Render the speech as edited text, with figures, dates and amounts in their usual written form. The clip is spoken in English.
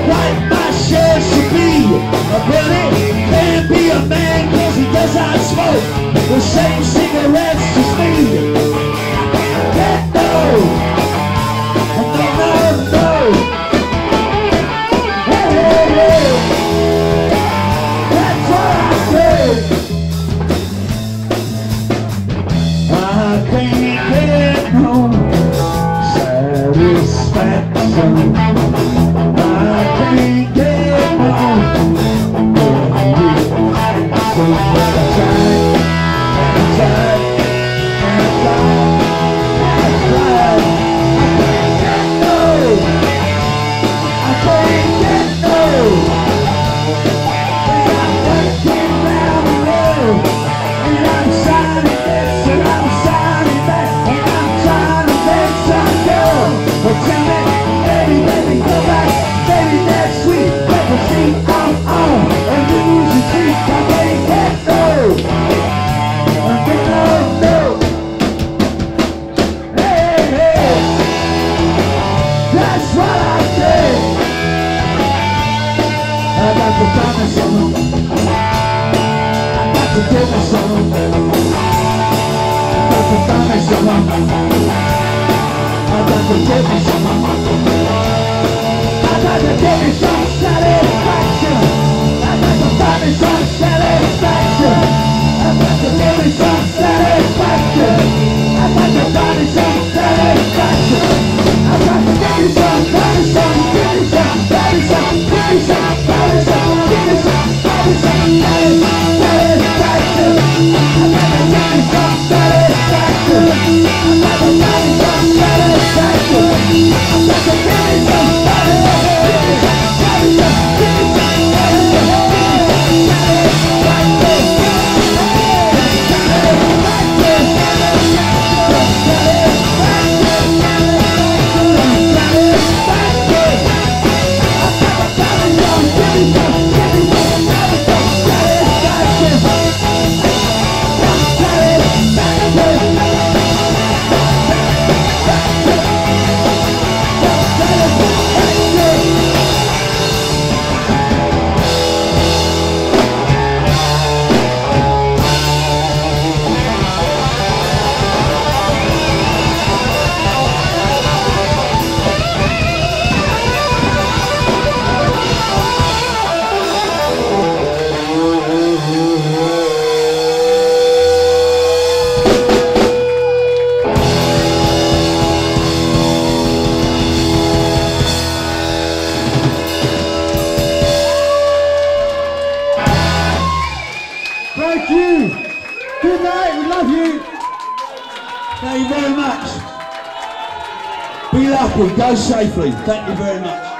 Like my shirt should be a bully. Can't be a man cause he does not smoke the same cigarettes as me. Can't no. No. Hey, hey, hey. That's what I say. I can't get no satisfaction. I can't get no. So I tried. Thank you. Good night. We love you. Thank you very much. Be lucky. Go safely. Thank you very much.